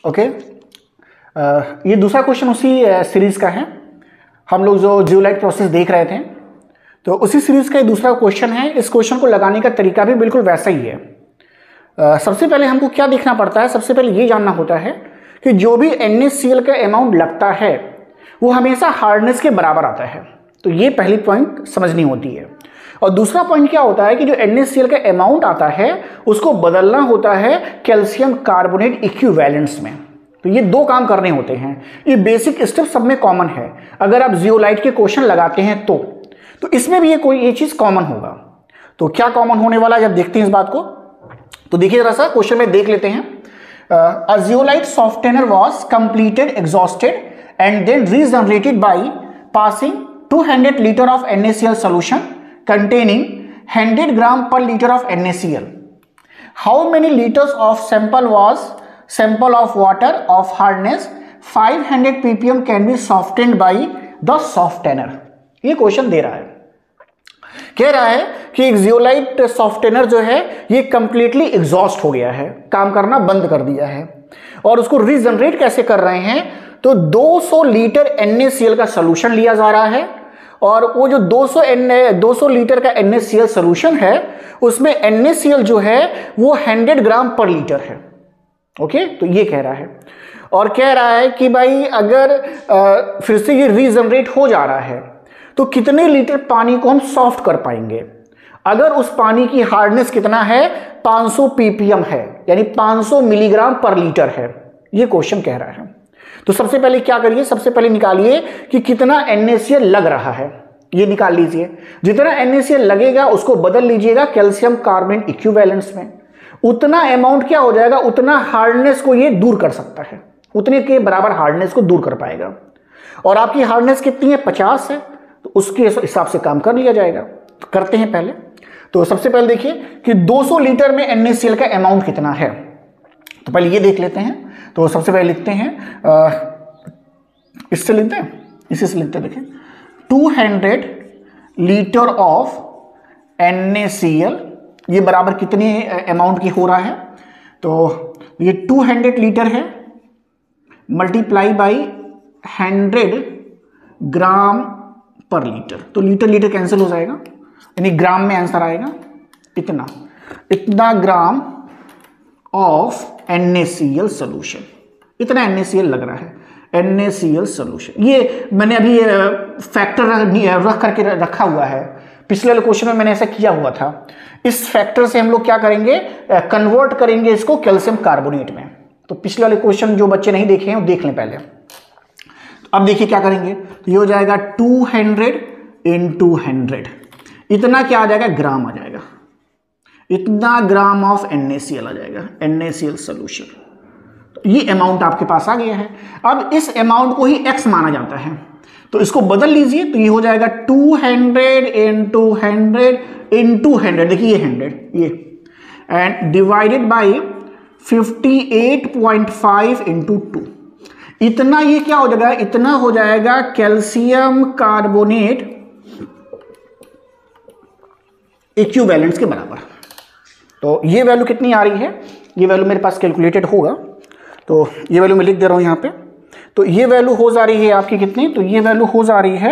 Okay, ये दूसरा question उसी सीरीज का है। हम लोग जो जियोलाइट प्रोसेस देख रहे थे, तो उसी सीरीज का ये दूसरा क्वेश्चन है। इस क्वेश्चन को लगाने का तरीका भी बिल्कुल वैसा ही है। सबसे पहले हमको क्या देखना पड़ता है, सबसे पहले ये जानना होता है कि जो भी NaCl का अमाउंट लगता है वो हमेशा हार्डनेस के बराबर आता है। तो ये पहली पॉइंट समझनी होती है। और दूसरा पॉइंट क्या होता है कि जो NaCl का अमाउंट आता है उसको बदलना होता है कैल्शियम कार्बोनेट इक्विवेलेंट्स में। तो ये दो काम करने होते हैं। ये बेसिक स्टेप सब में कॉमन है। अगर आप जियोलाइट के क्वेश्चन लगाते हैं तो इसमें भी ये चीज कॉमन होगा। तो क्या कॉमन होने वाला है जब देखते हैं इस बात को, तो देखिए जरा सा क्वेश्चन में देख लेते हैं। A zeolite softener was completed exhausted and then regenerated by passing 200 liter of NaCl solution containing 100 gram per liter of NaCl. How many liters of sample of water of hardness 500 ppm can be softened by the softener? ये question दे रहा है, कह रहा है कि एक zeolite softener जो है ये कंप्लीटली एग्जॉस्ट हो गया है, काम करना बंद कर दिया है, और उसको रीजनरेट कैसे कर रहे हैं, तो 200 लीटर NaCl का सोल्यूशन लिया जा रहा है, और वो जो 200 लीटर का NaCl सोल्यूशन है उसमें NaCl जो है वो 100 ग्राम पर लीटर है। ओके, तो ये कह रहा है, और कह रहा है कि भाई अगर फिर से ये रीजनरेट हो जा रहा है तो कितने लीटर पानी को हम सॉफ्ट कर पाएंगे। अगर उस पानी की हार्डनेस कितना है, 500 ppm है, यानी 500 मिलीग्राम पर लीटर है, ये क्वेश्चन कह रहा है। तो सबसे पहले क्या करिए, सबसे पहले निकालिए कि कितना NaCl लग रहा है, ये निकाल लीजिए। जितना NaCl लगेगा उसको बदल लीजिएगा कैल्शियम कार्बोनेट इक्विवेलेंट्स में। उतना अमाउंट क्या हो जाएगा, उतना हार्डनेस को ये दूर कर सकता है, उतने के बराबर हार्डनेस को दूर कर पाएगा। और आपकी हार्डनेस कितनी है, 50 है, तो उसके हिसाब से काम कर लिया जाएगा। तो करते हैं पहले। तो सबसे पहले देखिए कि 200 लीटर में NaCl का अमाउंट कितना है, तो पहले ये देख लेते हैं। तो सबसे पहले लिखते हैं, इससे लिखते हैं, इसी से लिखते हैं। देखिए 200 लीटर ऑफ NaCl ये बराबर कितने अमाउंट की हो रहा है, तो ये 200 लीटर है मल्टीप्लाई बाई 100 ग्राम पर लीटर। तो लीटर लीटर कैंसिल हो जाएगा, यानी ग्राम में आंसर आएगा इतना ग्राम ऑफ NaCl सोल्यूशन, इतना NaCl लग रहा है NaCl सोल्यूशन। ये मैंने अभी फैक्टर रख करके रखा हुआ है, पिछले वाले क्वेश्चन में मैंने ऐसा किया हुआ था। इस फैक्टर से हम लोग क्या करेंगे, कन्वर्ट करेंगे इसको कैल्शियम कार्बोनेट में। तो पिछले वाले क्वेश्चन जो बच्चे नहीं देखे हैं वो देख लें पहले। अब देखिए क्या करेंगे, तो ये हो जाएगा 200 into 100, इतना क्या आ जाएगा, ग्राम आ जाएगा, इतना ग्राम ऑफ NaCl आ जाएगा, NaCl सोल्यूशन। तो ये अमाउंट आपके पास आ गया है। अब इस अमाउंट को ही x माना जाता है, तो इसको बदल लीजिए, तो ये हो जाएगा 200 into 100 into 100, देखिए ये 100 ये, एंड डिवाइडेड बाई 58.5 into 2। इतना ये क्या हो जाएगा, इतना हो जाएगा कैल्शियम कार्बोनेट इक्विवेलेंट्स के बराबर। तो ये वैल्यू कितनी आ रही है, ये वैल्यू मेरे पास कैलकुलेटेड होगा, तो ये वैल्यू मैं लिख दे रहा हूं यहां पे। तो ये वैल्यू हो जा रही है आपकी कितनी, तो ये वैल्यू हो जा रही है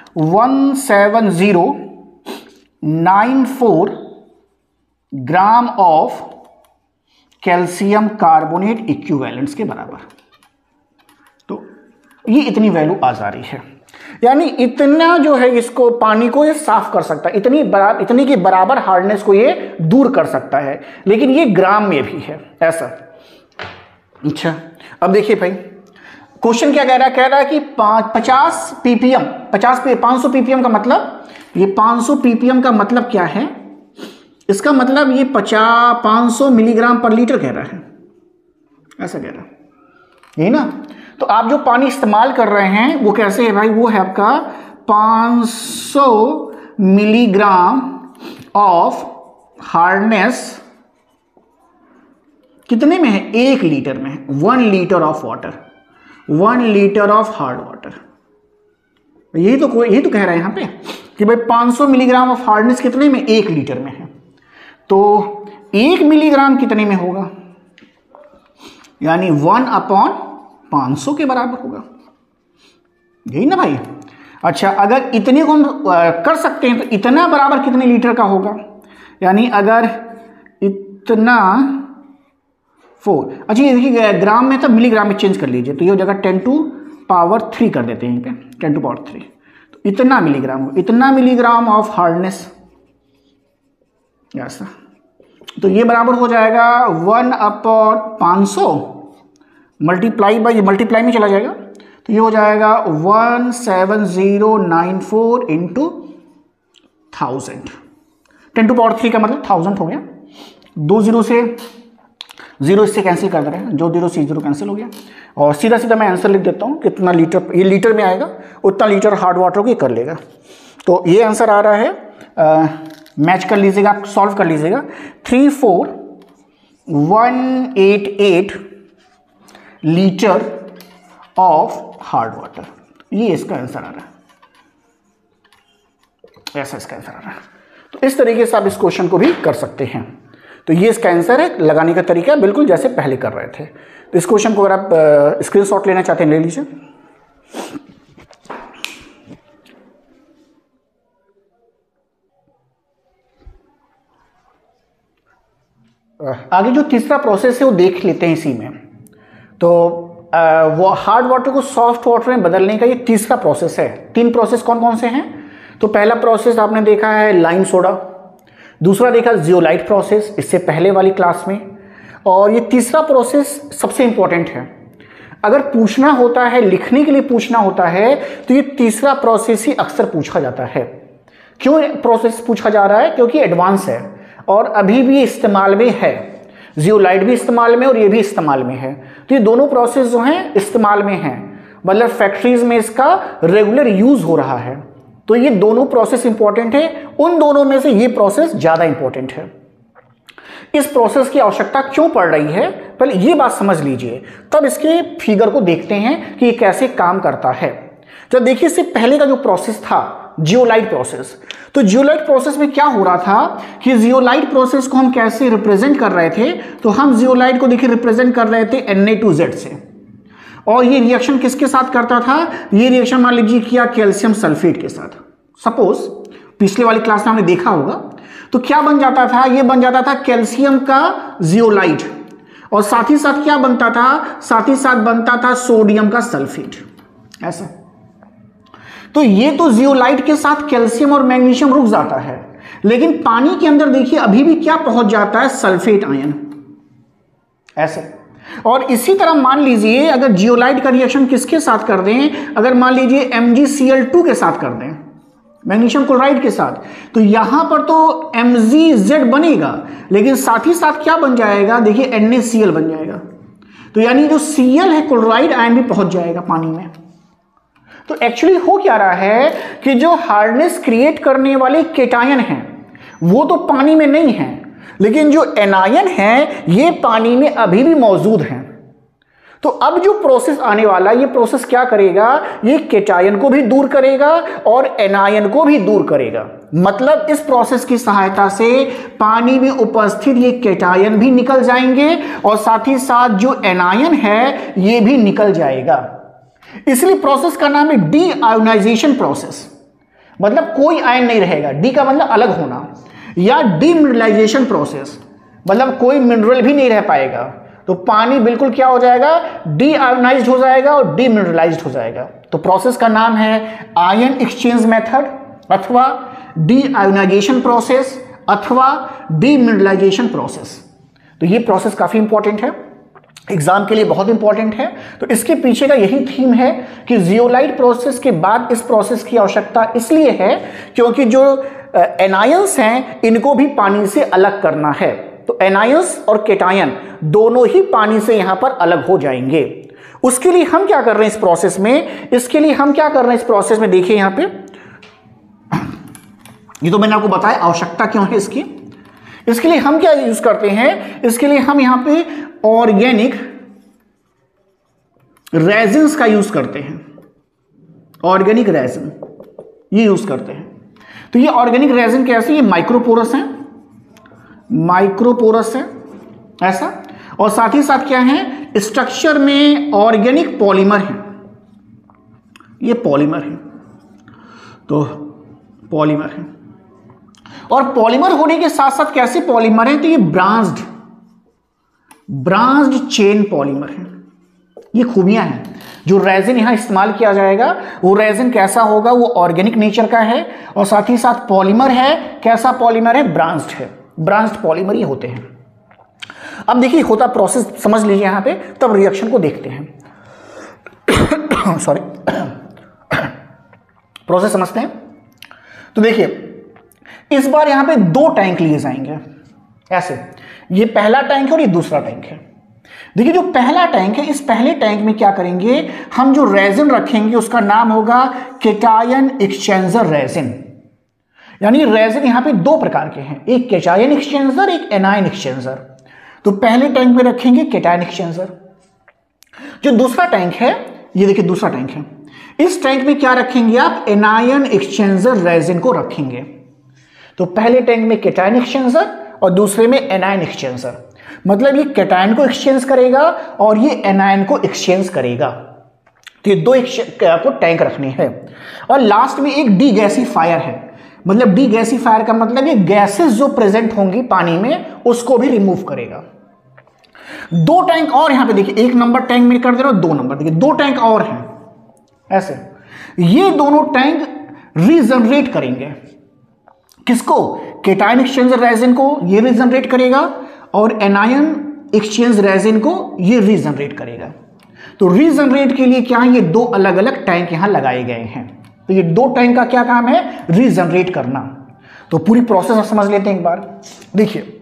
17094 gram of calcium carbonate equivalents के बराबर। तो ये इतनी वैल्यू आ जा रही है, यानी इतना जो है इसको पानी को ये साफ कर सकता है, इतनी की बराबर हार्डनेस को ये दूर कर सकता है, लेकिन ये ग्राम में भी है ऐसा। अच्छा, अब देखिए भाई क्वेश्चन क्या कह रहा है कि 500 ppm का मतलब, ये 500 ppm का मतलब क्या है, इसका मतलब ये 500 मिलीग्राम पर लीटर कह रहा है, ऐसा कह रहा है, यही ना। तो आप जो पानी इस्तेमाल कर रहे हैं वो कैसे है भाई, वो है आपका 500 मिलीग्राम ऑफ हार्डनेस कितने में है, 1 लीटर में है, 1 litre of water, 1 litre of hard water. यही तो कह रहा है यहां पे कि भाई 500 मिलीग्राम ऑफ हार्डनेस कितने में, 1 लीटर में है। तो 1 मिलीग्राम कितने में होगा, यानी 1/500 के बराबर होगा, यही ना भाई। अच्छा, अगर इतने को हम कर सकते हैं तो इतना बराबर कितने लीटर का होगा, यानी अगर इतना 4, अच्छा ये देखिए ग्राम में तो मिलीग्राम में चेंज कर लीजिए, तो ये हो जाएगा 10⁻³ कर देते हैं यहीं पे 10⁻³ तो इतना मिलीग्राम ऑफ हार्डनेस, ऐसा। तो ये बराबर हो जाएगा 1/500 मल्टीप्लाई में चला जाएगा, तो ये हो जाएगा 17094 इंटू 1000। 10⁻³ का मतलब 1000 हो गया। 2 0 से 0 इससे कैंसिल कर दे रहे हैं, जो 0 से 0 कैंसिल हो गया, और सीधा सीधा मैं आंसर लिख देता हूँ कितना लीटर, ये लीटर में आएगा, उतना लीटर हार्ड वाटर को ये कर लेगा। तो ये आंसर आ रहा है, मैच कर लीजिएगा, आप सॉल्व कर लीजिएगा, 34188 लीटर ऑफ हार्ड वाटर, ये इसका आंसर आ रहा है, ऐसा इसका आंसर आ रहा है। तो इस तरीके से आप इस क्वेश्चन को भी कर सकते हैं। तो ये इसका आंसर है, लगाने का तरीका बिल्कुल जैसे पहले कर रहे थे। तो इस क्वेश्चन को अगर आप स्क्रीनशॉट लेना चाहते हैं ले लीजिए। आगे जो तीसरा प्रोसेस है वो देख लेते हैं इसी में। तो वो हार्ड वाटर को सॉफ्ट वाटर में बदलने का ये तीसरा प्रोसेस है। 3 प्रोसेस कौन कौन से हैं? तो पहला प्रोसेस आपने देखा है लाइम सोडा, दूसरा देखा जियोलाइट प्रोसेस इससे पहले वाली क्लास में, और ये तीसरा प्रोसेस सबसे इंपॉर्टेंट है। अगर पूछना होता है, लिखने के लिए पूछना होता है, तो ये तीसरा प्रोसेस ही अक्सर पूछा जाता है। क्यों प्रोसेस पूछा जा रहा है? क्योंकि एडवांस है और अभी भी इस्तेमाल में है। जियोलाइट भी इस्तेमाल में और ये भी इस्तेमाल में है। तो ये दोनों प्रोसेस जो हैं इस्तेमाल में हैं, मतलब फैक्ट्रीज में इसका रेगुलर यूज हो रहा है। तो ये दोनों प्रोसेस इंपॉर्टेंट है, उन दोनों में से ये प्रोसेस ज्यादा इंपॉर्टेंट है। इस प्रोसेस की आवश्यकता क्यों पड़ रही है, पहले ये बात समझ लीजिए, तब इसके फिगर को देखते हैं कि ये कैसे काम करता है। तो देखिए, इससे पहले का जो प्रोसेस था जियोलाइट प्रोसेस, तो जियोलाइट प्रोसेस में क्या हो रहा था कि जियोलाइट प्रोसेस को हम कैसे रिप्रेजेंट कर रहे थे, तो हम जियोलाइट को देखिए रिप्रेजेंट कर रहे थे Na2Z से, और ये रिएक्शन किसके साथ करता था? ये रिएक्शन मान लीजिए किया कैल्शियम सल्फेट के साथ। सपोज पिछले वाली क्लास में हमने देखा होगा, तो क्या बन जाता था? ये बन जाता था कैल्शियम का जियोलाइट, और साथ ही साथ क्या बनता था? साथ ही साथ बनता था सोडियम का सल्फेट, ऐसा। तो ये तो जियोलाइट के साथ कैल्शियम और मैग्नीशियम रुक जाता है, लेकिन पानी के अंदर देखिए अभी भी क्या पहुंच जाता है? सल्फेट आयन, ऐसे। और इसी तरह मान लीजिए अगर जियोलाइट का रिएक्शन किसके साथ कर दें, अगर मान लीजिए MgCl2 के साथ कर दें, मैग्नीशियम क्लोराइड के साथ, तो यहां पर तो MgZ बनेगा, लेकिन साथ ही साथ क्या बन जाएगा? देखिए NaCl बन जाएगा। तो यानी जो Cl है क्लोराइड आयन भी पहुंच जाएगा पानी में। तो एक्चुअली हो क्या रहा है कि जो हार्डनेस क्रिएट करने वाले केटायन हैं वो तो पानी में नहीं है, लेकिन जो एनायन है ये पानी में अभी भी मौजूद हैं। तो अब जो प्रोसेस आने वाला, ये प्रोसेस क्या करेगा? ये केटायन को भी दूर करेगा और एनायन को भी दूर करेगा। मतलब इस प्रोसेस की सहायता से पानी में उपस्थित ये केटायन भी निकल जाएंगे और साथ ही साथ जो एनायन है ये भी निकल जाएगा। इसलिए प्रोसेस का नाम है डी आयोनाइजेशन प्रोसेस, मतलब कोई आयन नहीं रहेगा। डी का मतलब अलग होना, या डीमिनरलाइजेशन प्रोसेस, मतलब कोई मिनरल भी नहीं रह पाएगा। तो पानी बिल्कुल क्या हो जाएगा? डी आयोनाइज्ड हो जाएगा और डीमिनरलाइज्ड हो जाएगा। तो प्रोसेस का नाम है आयन एक्सचेंज मेथड, अथवा डी आयोनाइजेशन प्रोसेस, अथवा डीमिनरलाइजेशन प्रोसेस। तो ये प्रोसेस काफी इंपॉर्टेंट है, एग्जाम के लिए बहुत इंपॉर्टेंट है। तो इसके पीछे का यही थीम है कि जियोलाइट प्रोसेस के बाद इस प्रोसेस की आवश्यकता इसलिए है क्योंकि जो एनायंस हैं इनको भी पानी से अलग करना है। तो एनायंस और केटायन दोनों ही पानी से यहां पर अलग हो जाएंगे। उसके लिए हम क्या कर रहे हैं इस प्रोसेस में? इस प्रोसेस में देखिए यहां पे, ये तो मैंने आपको बताया आवश्यकता क्यों है इसकी। इसके लिए हम क्या यूज करते हैं? इसके लिए हम यहां पे ऑर्गेनिक रेजिन्स का यूज करते हैं। ऑर्गेनिक रेजिन ये यूज करते हैं। तो ये ऑर्गेनिक रेजिन कैसे? ये माइक्रोपोरस है ऐसा, और साथ ही साथ क्या है? स्ट्रक्चर में ऑर्गेनिक पॉलीमर है, ये पॉलीमर है, तो पॉलीमर है। और पॉलीमर होने के साथ साथ कैसे पॉलीमर है, तो ये ब्रांच्ड चेन पॉलीमर है। ये खूबियां हैं। जो रेजिन यहां इस्तेमाल किया जाएगा वो रेजिन कैसा होगा, वो ऑर्गेनिक नेचर का है और साथ ही साथ पॉलीमर है। कैसा पॉलीमर है, ब्रांच्ड है। ब्रांच्ड पॉलीमर ये होते हैं। अब देखिए होता प्रोसेस समझ लीजिए यहां पे, तब रिएक्शन को देखते हैं। सॉरी, प्रोसेस समझते हैं। तो देखिए इस बार यहां पे 2 टैंक लिए जाएंगे ऐसे, ये पहला टैंक है और ये दूसरा टैंक है। देखिए जो पहला टैंक है, इस पहले टैंक में क्या करेंगे, हम जो रेजिन रखेंगे उसका नाम होगा केटायन एक्सचेंजर रेजिन। यानी रेजिन यहां पे 2 प्रकार के हैं, एक केटायन एक्सचेंजर, एक एनायन एक्सचेंजर। तो पहले टैंक में रखेंगे केटायन एक्सचेंजर। जो दूसरा टैंक है, ये देखिए दूसरा टैंक है, इस टैंक में क्या रखेंगे आप, एनायन एक्सचेंजर रेजिन को रखेंगे। तो पहले टैंक में केटायन एक्सचेंजर और दूसरे में एनायन एक्सचेंजर। मतलब ये केटायन को एक्सचेंज करेगा और ये एनायन को एक्सचेंज करेगा। तो ये 2 आपको टैंक रखने हैं। और लास्ट में एक डीगैसिफायर है। मतलब डीगैसिफायर का मतलब ये गैसेस जो प्रेजेंट होंगी पानी में उसको भी रिमूव करेगा। 2 टैंक और यहां पे देखिए, 1 नंबर टैंक में कर दे रहा हूं, 2 नंबर देखिए, 2 टैंक और हैं ऐसे। ये दोनों टैंक रीजनरेट करेंगे किसको, केटायन एक्सचेंजर रेजिन को ये रीजनरेट करेगा और एनायन एक्सचेंज रेजिन को ये रीजनरेट करेगा। तो रीजनरेट के लिए क्या है, ये 2 अलग अलग टैंक यहां लगाए गए हैं। तो ये 2 टैंक का क्या काम है, रीजनरेट करना। तो पूरी प्रोसेस आप समझ लेते हैं एक बार। देखिए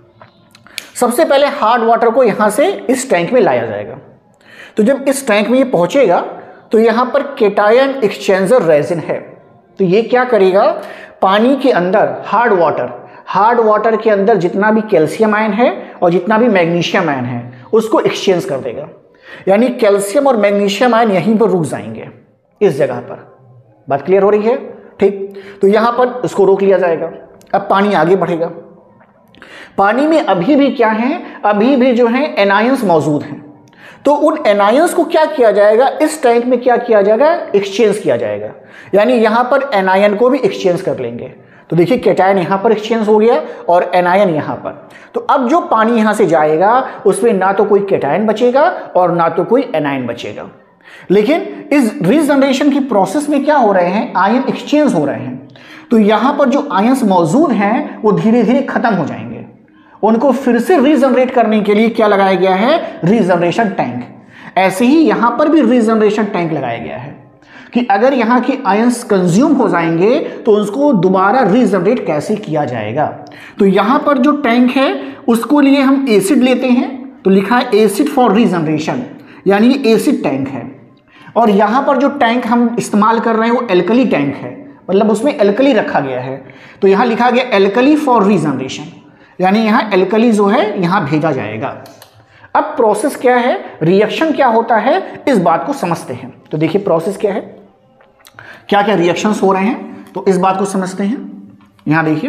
सबसे पहले हार्ड वाटर को यहां से इस टैंक में लाया जाएगा। तो जब इस टैंक में ये पहुंचेगा तो यहां पर केटायन एक्सचेंजर रेजिन है। तो ये क्या करेगा, पानी के अंदर हार्ड वाटर के अंदर जितना भी कैल्शियम आयन है और जितना भी मैग्नीशियम आयन है उसको एक्सचेंज कर देगा। यानी कैल्शियम और मैग्नीशियम आयन यहीं पर रुक जाएंगे, इस जगह पर। बात क्लियर हो रही है, ठीक। तो यहां पर उसको रोक लिया जाएगा। अब पानी आगे बढ़ेगा। पानी में अभी भी क्या है, अभी भी जो है एनायंस मौजूद हैं। तो उन एनायंस को क्या किया जाएगा, इस टैंक में क्या किया जाएगा, एक्सचेंज किया जाएगा। यानी यहां पर एनायन को भी एक्सचेंज कर लेंगे। तो देखिए केटायन यहां पर एक्सचेंज हो गया और एनायन यहां पर। तो अब जो पानी यहां से जाएगा उसमें ना तो कोई केटायन बचेगा और ना तो कोई एनायन बचेगा। लेकिन इस रीजनरेशन की प्रोसेस में क्या हो रहे हैं, आयन एक्सचेंज हो रहे हैं। तो यहां पर जो आयंस मौजूद हैं वो धीरे धीरे खत्म हो जाएंगे। उनको फिर से रीजनरेट करने के लिए क्या लगाया गया है, रीजनरेशन टैंक। ऐसे ही यहां पर भी रीजनरेशन टैंक लगाया गया है कि अगर यहां के आयंस कंज्यूम हो जाएंगे तो उसको दोबारा रीजनरेट कैसे किया जाएगा। तो यहां पर जो टैंक है उसको लिए हम एसिड लेते हैं, तो लिखा है एसिड फॉर रीजनरेशन, यानी एसिड टैंक है। और यहां पर जो टैंक हम इस्तेमाल कर रहे हैं वो एल्कली टैंक है, मतलब उसमें एल्कली रखा गया है। तो यहां लिखा गया एल्कली फॉर रीजनरेशन, यानी यहां एल्कली जो है यहां भेजा जाएगा। अब प्रोसेस क्या है, रिएक्शन क्या होता है, इस बात को समझते हैं। तो देखिए प्रोसेस क्या है, क्या क्या रिएक्शंस हो रहे हैं, तो इस बात को समझते हैं। यहां देखिए,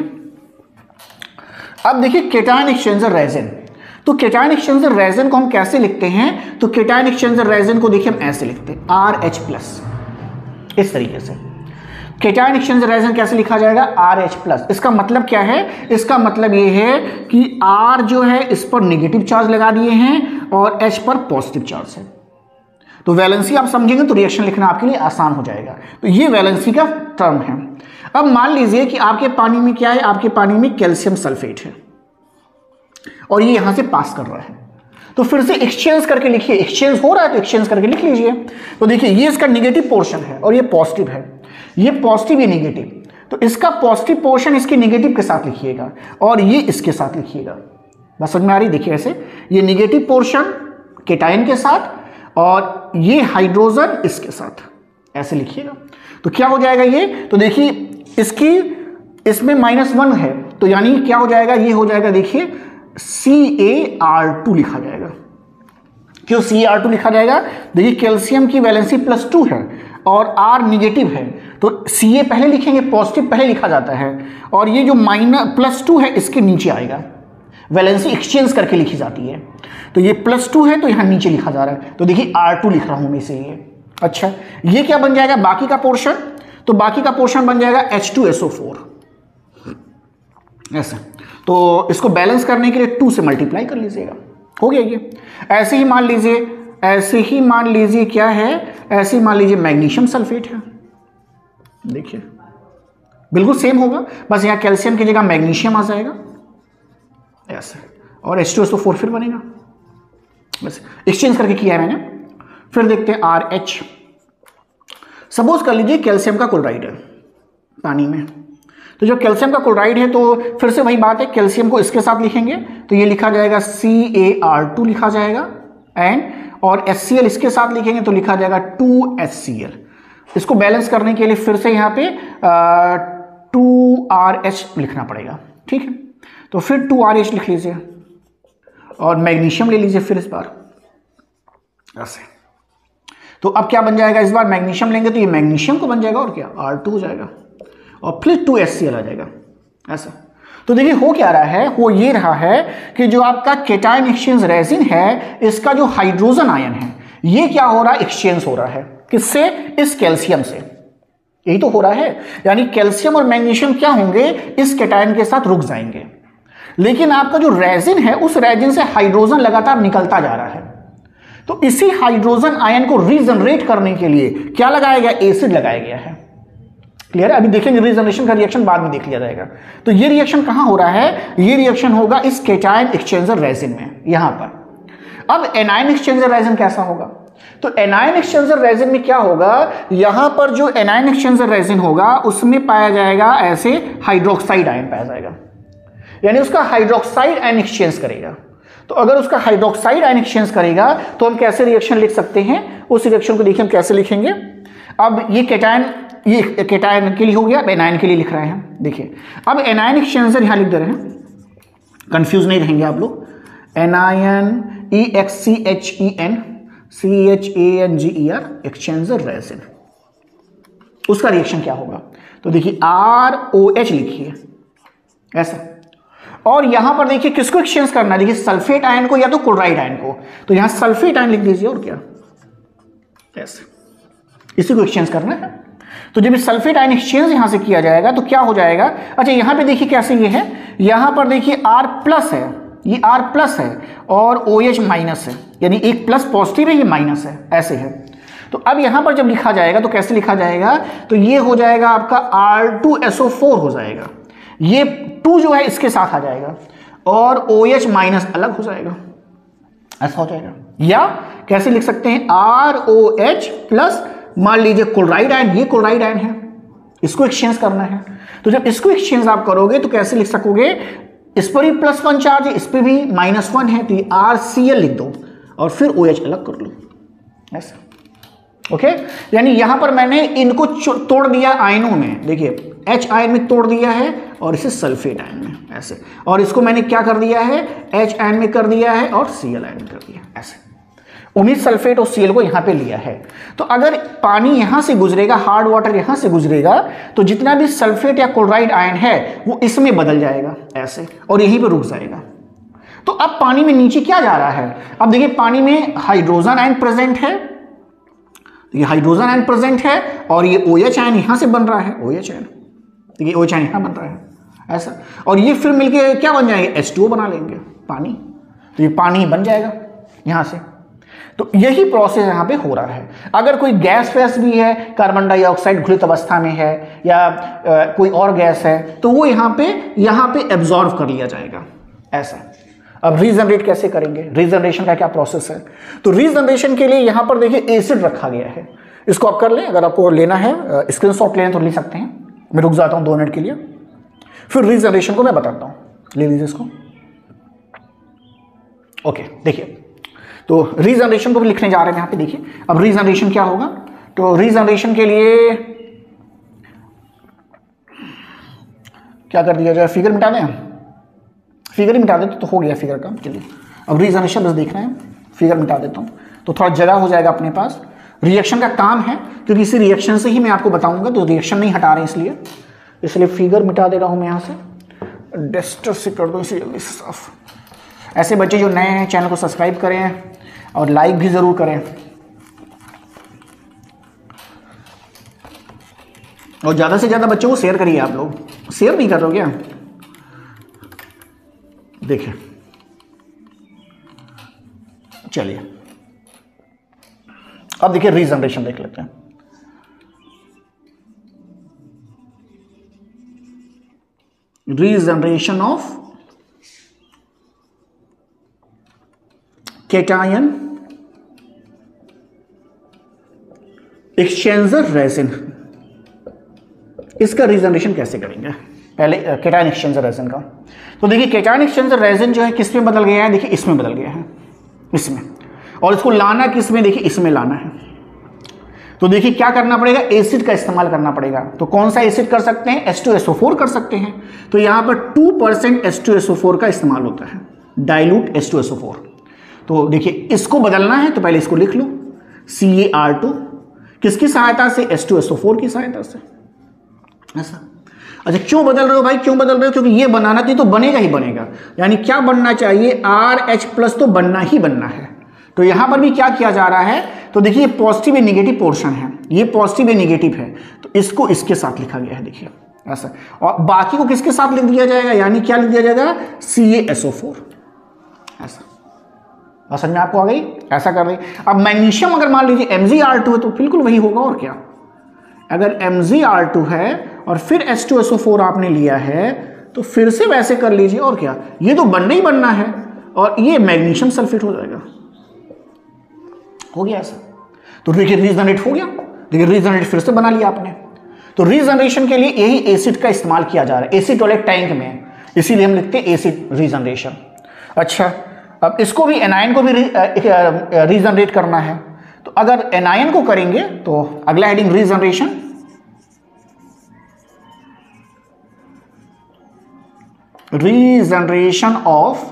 अब देखिए केटायन एक्सचेंजर रेजिन। तो केटायन एक्सचेंजर रेजिन को हम कैसे लिखते हैं, तो केटायन एक्सचेंजर रेजिन को देखिए हम ऐसे लिखते हैं RH+, इस तरीके से। केटायन एक्सचेंजर रेजिन कैसे लिखा जाएगा, RH+। इसका मतलब क्या है, इसका मतलब ये है कि R जो है इस पर नेगेटिव चार्ज लगा दिए हैं और H पर पॉजिटिव चार्ज है। तो वैलेंसी आप समझेंगे तो रिएक्शन लिखना आपके लिए आसान हो जाएगा। तो ये वैलेंसी का टर्म है। अब मान लीजिए कि आपके पानी में क्या है, आपके पानी में कैल्शियम सल्फेट है और ये यहां से पास कर रहा है। तो फिर से एक्सचेंज करके लिखिए, एक्सचेंज हो रहा है तो एक्सचेंज करके लिख लीजिए। तो देखिए ये इसका नेगेटिव पोर्शन है और ये पॉजिटिव है, ये पॉजिटिव ये नेगेटिव। तो इसका पॉजिटिव पोर्शन इसके नेगेटिव के साथ लिखिएगा और ये इसके साथ लिखिएगा। बस समझ में आ रही, देखिए ऐसे ये नेगेटिव पोर्शन केटायन के साथ और ये हाइड्रोजन इसके साथ, ऐसे लिखिएगा। तो क्या हो जाएगा ये, तो देखिए इसमें -1 है, तो यानी क्या हो जाएगा, ये हो जाएगा देखिए CaR2 लिखा जाएगा। क्यों CaR2 लिखा जाएगा, देखिए कैल्शियम की वैलेंसी +2 है और R निगेटिव है, तो Ca पहले लिखेंगे, पॉजिटिव पहले लिखा जाता है और ये जो -+2 है इसके नीचे आएगा। वैलेंसी एक्सचेंज करके लिखी जाती है। तो ये +2 है तो यहाँ नीचे लिखा जा रहा है, तो देखिए R2 लिख रहा हूँ मैं इसीलिए। अच्छा, ये क्या बन जाएगा बाकी का पोर्शन, तो बाकी का पोर्शन बन जाएगा H2SO4 ऐसा। तो इसको बैलेंस करने के लिए 2 से मल्टीप्लाई कर लीजिएगा, हो गया ये। ऐसे ही मान लीजिए क्या है, ऐसे ही मान लीजिए मैग्नीशियम सल्फेट है, देखिए बिल्कुल सेम होगा, बस यहाँ कैल्शियम की जगह मैग्नीशियम आ जाएगा ऐसे, और H2SO4 फिर बनेगा, बस एक्सचेंज करके किया है मैंने। फिर देखते हैं RH। सपोज कर लीजिए कैल्शियम का क्लोराइड है पानी में, तो जब कैल्शियम का क्लोराइड है तो फिर से वही बात है, कैल्शियम को इसके साथ लिखेंगे तो ये लिखा जाएगा CaR2 लिखा जाएगा, और HCl इसके साथ लिखेंगे तो लिखा जाएगा 2HCl। इसको बैलेंस करने के लिए फिर से यहाँ पे 2RH लिखना पड़ेगा, ठीक है। तो फिर 2RH लिख लीजिए और मैग्नीशियम ले लीजिए फिर इस बार ऐसे। तो अब क्या बन जाएगा, इस बार मैग्नीशियम लेंगे तो ये मैग्नीशियम को बन जाएगा और क्या R2 हो जाएगा, और फिर 2HCl आ जाएगा ऐसा। तो देखिए हो क्या रहा है, वो ये रहा है कि जो आपका केटायन एक्सचेंज रेजिन है, इसका जो हाइड्रोजन आयन है ये क्या हो रहा है, एक्सचेंज हो रहा है किससे, इस कैल्शियम से, यही तो हो रहा है। यानी कैल्शियम और मैग्नीशियम क्या होंगे, इस केटायन के साथ रुक जाएंगे, लेकिन आपका जो रेजिन है उस रेजिन से हाइड्रोजन लगातार निकलता जा रहा है। तो इसी हाइड्रोजन आयन को रीजनरेट करने के लिए क्या लगाया गया, एसिड लगाया गया है। क्लियर है, अभी देखेंगे रीजनरेशन का रिएक्शन बाद में देख लिया जाएगा। तो ये रिएक्शन कहां हो रहा है, ये रिएक्शन होगा इस केटायन एक्सचेंजर रेजिन में यहां पर। अब एनायन एक्सचेंजर रेजिन कैसा होगा, तो एनायन एक्सचेंजर रेजिन में क्या होगा, यहां पर जो एनायन एक्सचेंजर रेजिन होगा उसमें पाया जाएगा ऐसे हाइड्रोक्साइड आयन पाया जाएगा, यानी उसका हाइड्रोक्साइड आयन एक्सचेंज करेगा। तो अगर उसका हाइड्रोक्साइड आयन एक्सचेंज करेगा तो हम कैसे रिएक्शन लिख सकते हैं, उस रिएक्शन को देखिए हम कैसे लिखेंगे। अब ये केटायन के लिए हो गया, अब एनायन के लिए लिख रहे हैं। देखिए अब एनायन एक्सचेंजर यहां लिख दे रहे हैं, कंफ्यूज नहीं रहेंगे आप लोग। Anion EXCHEN CHANGER exchanger resin, उसका रिएक्शन क्या होगा, तो देखिए ROH लिखिए ऐसा। और यहां पर देखिए किसको एक्सचेंज करना है, देखिए सल्फेट आयन को या तो क्लोराइड आयन को, तो यहां सल्फेट आयन लिख दीजिए और क्या ऐसे, इसी को एक्सचेंज करना है। तो जब सल्फेट आयन एक्सचेंज यहां से किया जाएगा तो क्या हो जाएगा, अच्छा यहां पे देखिए कैसे ये है, यहां पर देखिए R+ है, ये R+ है और OH- है, यानी एक प्लस पॉजिटिव है, ये माइनस है, ऐसे है। तो अब यहां पर जब लिखा जाएगा तो कैसे लिखा जाएगा, तो ये हो जाएगा आपका R2SO4 हो जाएगा, ये 2 जो है इसके साथ आ जाएगा और OH- अलग हो जाएगा, ऐसा हो जाएगा। या कैसे लिख सकते हैं, ROH प्लस मान लीजिए क्लोराइड आयन, ये क्लोराइड आयन है, इसको एक्सचेंज करना है। तो जब इसको एक्सचेंज आप करोगे तो कैसे लिख सकोगे, इस पर भी +1 चार्ज है, इस पर भी -1 है, तो ये RCl लिख दो और फिर OH अलग कर लो ऐसा। ओके, यानी यहां पर मैंने इनको तोड़ दिया आयनों में, देखिए H आयन में तोड़ दिया है और इसे सल्फेट आयन में ऐसे, और इसको मैंने क्या कर दिया है, H आयन में कर दिया है और Cl आयन में कर दिया ऐसे। उन्हीं सल्फेट और Cl को यहां पे लिया है। तो अगर पानी यहां से गुजरेगा, हार्ड वाटर यहां से गुजरेगा, तो जितना भी सल्फेट या क्लोराइड आयन है वो इसमें बदल जाएगा ऐसे और यहीं पे रुक जाएगा। तो अब पानी में नीचे क्या जा रहा है, अब देखिए पानी में हाइड्रोजन आयन प्रेजेंट है, ये हाइड्रोजन आयन प्रेजेंट है और ये OH आयन यहां से बन रहा है, OH आयन, देखिए OH आयन यहां बन रहा है ऐसा, और ये फिर मिलके क्या बन जाएंगे, H2O बना लेंगे पानी, तो ये पानी बन जाएगा यहां से। तो यही प्रोसेस यहां पे हो रहा है। अगर कोई गैस वैस भी है, कार्बन डाइऑक्साइड घुलित अवस्था में है या कोई और गैस है, तो वो यहां पे एब्जॉर्व कर लिया जाएगा ऐसा। अब रीजनरेट कैसे करेंगे, रीजनरेशन का क्या प्रोसेस है, तो रीजनरेशन के लिए यहां पर देखिए एसिड रखा गया है, इसको आप कर लें, अगर आपको लेना है स्क्रीनशॉट लेना तो ले सकते हैं, मैं रुक जाता हूं 2 मिनट के लिए, फिर रीजनरेशन को मैं बताता हूं, ले लीजिए इसको। ओके देखिए, तो रीजनरेशन को भी लिखने जा रहे हैं यहां पे, देखिए अब रीजनरेशन क्या होगा, तो रीजनरेशन के लिए क्या कर दिया जाए, फिगर मिटा दें, फिगर ही मिटा देते तो हो गया फिगर का। चलिए अब रीजनरेशन बस देखना है, फिगर मिटा देता हूं तो थोड़ा जगह हो जाएगा अपने पास। रिएक्शन का काम है क्योंकि इसी रिएक्शन से ही मैं आपको बताऊंगा, तो रिएक्शन नहीं हटा रहे इसलिए फिगर मिटा दे रहा हूं मैं यहां से, डस्टर से कर दो इसे जल्दी से साफ। ऐसे बच्चे जो नए हैं चैनल को सब्सक्राइब करें और लाइक भी ज़रूर करें, और ज़्यादा से ज़्यादा बच्चों को शेयर करिए। आप लोग शेयर नहीं कर रहे हो क्या? देखिए, चलिए अब देखिए रीजनरेशन देख लेते हैं। Regeneration of cation exchanger resin, इसका रीजनरेशन कैसे करेंगे? पहले केटायन एक्सचेंजर रेजिन का। तो देखिए केटायन एक्सचेंजर रेजिन जो है किस में बदल गया है? देखिए इसमें बदल गया है, इसमें, और इसको लाना किस में? देखिए इसमें लाना है। तो देखिए क्या करना पड़ेगा? एसिड का इस्तेमाल करना पड़ेगा। तो कौन सा एसिड कर सकते हैं? H2SO4 कर सकते हैं। तो यहां पर 2% H2SO4 का इस्तेमाल होता है, डाइल्यूट H2SO4। तो देखिए इसको बदलना है तो पहले इसको लिख लो, CaR2 किसकी सहायता से? H2SO4 की सहायता से। ऐसा। अच्छा, क्यों बदल रहे हो भाई? क्यों बदल रहे हो? क्योंकि ये बनाना चाहिए तो बनेगा ही बनेगा, यानी क्या बनना चाहिए? RH+ तो बनना ही बनना है। तो यहां पर भी क्या किया जा रहा है? तो देखिए पॉजिटिव या निगेटिव पोर्शन है, ये पॉजिटिव या निगेटिव है, तो इसको इसके साथ लिखा गया है। देखिए ऐसा, और बाकी को किसके साथ लिख दिया जाएगा? यानी क्या लिख दिया जाएगा? CaSO4। ऐसा समझ में आपको आ गई? ऐसा कर रहे। अब मैग्नीशियम अगर मान लीजिए Mgr2 है तो बिल्कुल वही होगा, और क्या। अगर Mgr2 है और फिर H2SO4 आपने लिया है तो फिर से वैसे कर लीजिए, और क्या, ये तो बनना ही बनना है, और ये मैग्नीशियम सल्फेट हो जाएगा। हो गया ऐसा। तो देखिए रीजनरेट हो गया। देखिए रीजनरेट फिर से बना लिया आपने। तो रीजनरेशन के लिए यही एसिड का इस्तेमाल किया जा रहा है, एसिड वाले टैंक में, इसीलिए हम लिखते हैं एसिड रीजनरेशन। अच्छा, अब इसको भी एनायन को भी रीजनरेट करना है। तो अगर एनायन को करेंगे तो अगला heading regeneration, regeneration of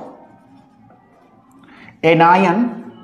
anion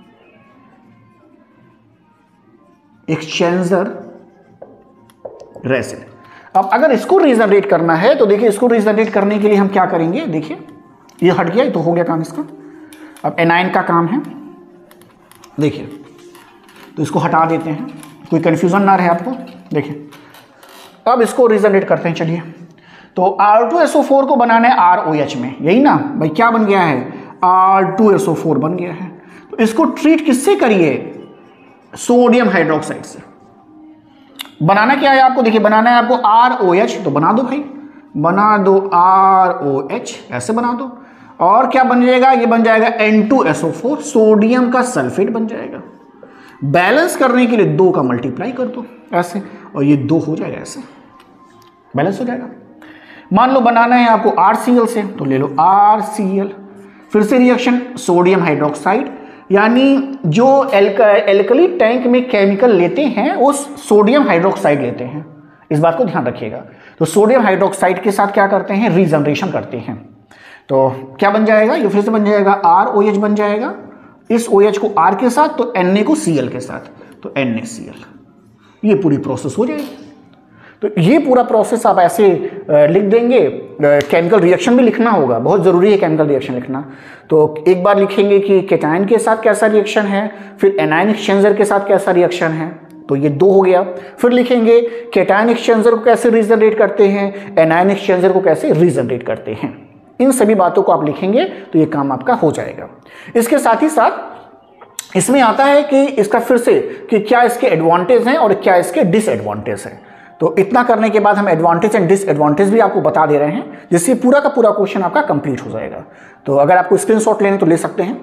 exchanger resin. अब अगर इसको रीजनरेट करना है तो देखिए इसको रीजनरेट करने के लिए हम क्या करेंगे? देखिए ये हट गया, तो हो गया काम इसका। अब एनायन का काम है, देखिए तो इसको हटा देते हैं, कोई कंफ्यूजन ना रहे आपको। देखिए अब इसको रीजनरेट करते हैं। चलिए, तो R2SO4 को बनाना है ROH में, यही ना भाई, क्या बन गया है? R2SO4 बन गया है। तो इसको ट्रीट किससे करिए? सोडियम हाइड्रोक्साइड से। बनाना क्या है आपको? देखिए बनाना है आपको ROH, तो बना दो भाई, बना दो ROH, ऐसे बना दो। और क्या बन जाएगा? ये बन जाएगा N2SO4, सोडियम का सल्फेट बन जाएगा। बैलेंस करने के लिए 2 का मल्टीप्लाई कर दो ऐसे, और ये 2 हो जाएगा, ऐसे बैलेंस हो जाएगा। मान लो बनाना है आपको RCl से, तो ले लो RCl। फिर से रिएक्शन सोडियम हाइड्रोक्साइड, यानी जो एल्कली टैंक में केमिकल लेते हैं वो सोडियम हाइड्रोक्साइड लेते हैं, इस बात को ध्यान रखिएगा। तो सोडियम हाइड्रोक्साइड के साथ क्या करते हैं? रीजनरेशन करते हैं। तो क्या बन जाएगा? ये फिर से बन जाएगा ROH बन जाएगा, इस OH को R के साथ, तो Na को Cl के साथ, तो NaCl। ये पूरी प्रोसेस हो जाएगी। तो ये पूरा प्रोसेस आप ऐसे लिख देंगे। केमिकल रिएक्शन भी लिखना होगा, बहुत ज़रूरी है केमिकल रिएक्शन लिखना। तो एक बार लिखेंगे कि केटायन के साथ कैसा रिएक्शन है, फिर एनायन एक्सचेंजर के साथ कैसा रिएक्शन है, तो ये 2 हो गया। फिर लिखेंगे केटायन एक्सचेंजर को कैसे रीजनरेट करते हैं, एनायन एक्सचेंजर को कैसे रीजनरेट करते हैं। इन सभी बातों को आप लिखेंगे तो ये काम आपका हो जाएगा। इसके साथ ही साथ इसमें आता है कि इसका फिर से कि क्या इसके एडवांटेज हैं और क्या इसके डिसएडवांटेज हैं। तो इतना करने के बाद हम एडवांटेज एंड डिसएडवांटेज भी आपको बता दे रहे हैं, जिससे पूरा का पूरा क्वेश्चन आपका कंप्लीट हो जाएगा। तो अगर आपको स्क्रीनशॉट लेने तो ले सकते हैं।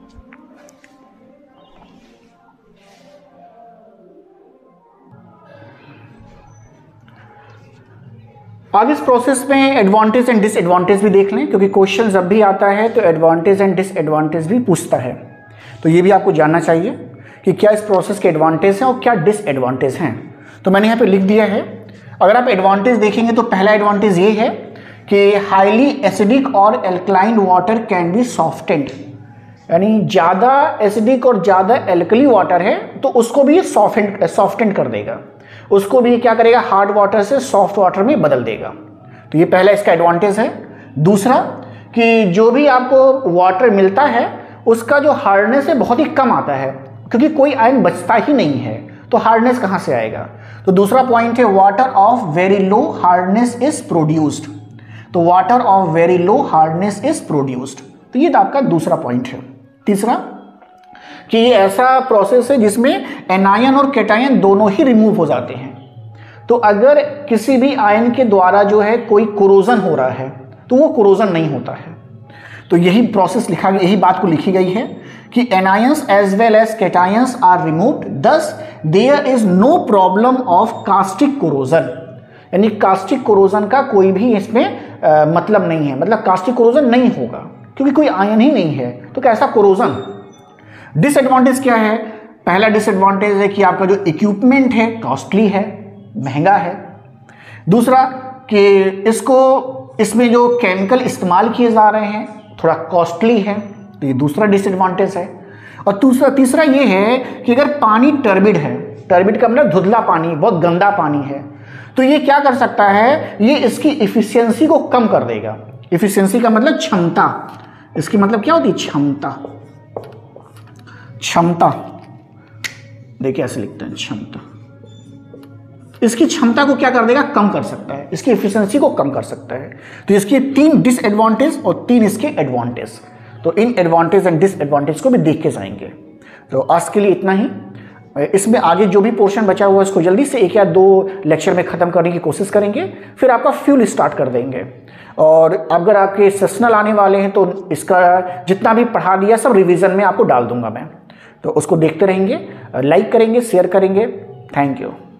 अब इस प्रोसेस में एडवांटेज एंड डिसएडवांटेज भी देख लें, क्योंकि क्वेश्चन जब भी आता है तो एडवांटेज एंड डिसएडवांटेज भी पूछता है। तो ये भी आपको जानना चाहिए कि क्या इस प्रोसेस के एडवांटेज हैं और क्या डिसएडवांटेज हैं। तो मैंने यहाँ पे लिख दिया है। अगर आप एडवांटेज देखेंगे तो पहला एडवांटेज ये है कि हाईली एसिडिक और alkaline water can be softened, यानी ज़्यादा एसिडिक और ज़्यादा एल्कली वाटर है तो उसको भी सॉफ्टेंड कर देगा, उसको भी क्या करेगा? हार्ड वाटर से सॉफ्ट वाटर में बदल देगा। तो ये पहला इसका एडवांटेज है। दूसरा कि जो भी आपको वाटर मिलता है उसका जो हार्डनेस है बहुत ही कम आता है, क्योंकि कोई आयन बचता ही नहीं है, तो हार्डनेस कहाँ से आएगा। तो दूसरा पॉइंट है water of very low hardness is produced. तो water of very low hardness is produced, तो ये आपका दूसरा पॉइंट है। तीसरा कि ये ऐसा प्रोसेस है जिसमें एनायन और कैटायन दोनों ही रिमूव हो जाते हैं। तो अगर किसी भी आयन के द्वारा जो है कोई कोरोजन हो रहा है तो वो कोरोजन नहीं होता है। तो यही प्रोसेस लिखा गया, यही बात को लिखी गई है कि anions as well as cations are removed, thus there is no problem of caustic corrosion. यानी कास्टिक कोरोजन का कोई भी इसमें मतलब नहीं है, मतलब कास्टिक कोरोजन नहीं होगा क्योंकि कोई आयन ही नहीं है, तो कैसा कोरोजन। डिसएडवांटेज क्या है। पहला डिसएडवांटेज है कि आपका जो इक्विपमेंट है कॉस्टली है, महंगा है। दूसरा कि इसमें जो केमिकल इस्तेमाल किए जा रहे हैं थोड़ा कॉस्टली है, तो ये दूसरा डिसएडवांटेज है। और तीसरा ये है कि अगर पानी टर्बिड है, टर्बिड का मतलब धुंधला पानी, बहुत गंदा पानी है, तो ये क्या कर सकता है, ये इसकी इफिशियंसी को कम कर देगा। इफिशियंसी का मतलब क्षमता, इसकी मतलब क्या होती है, क्षमता। क्षमता देखिए ऐसे लिखते हैं, क्षमता। इसकी क्षमता को क्या कर देगा, कम कर सकता है, इसकी एफिशिएंसी को कम कर सकता है। तो इसके 3 डिसएडवांटेज और 3 इसके एडवांटेज। तो इन एडवांटेज एंड डिसएडवांटेज को भी देख के जाएंगे। तो आज के लिए इतना ही। इसमें आगे जो भी पोर्शन बचा हुआ है उसको जल्दी से 1 या 2 लेक्चर में ख़त्म करने की कोशिश करेंगे, फिर आपका फ्यूल स्टार्ट कर देंगे। और अगर आपके सेशनल आने वाले हैं तो इसका जितना भी पढ़ा दिया सब रिवीजन में आपको डाल दूंगा मैं, तो उसको देखते रहेंगे, लाइक करेंगे, शेयर करेंगे। Thank you.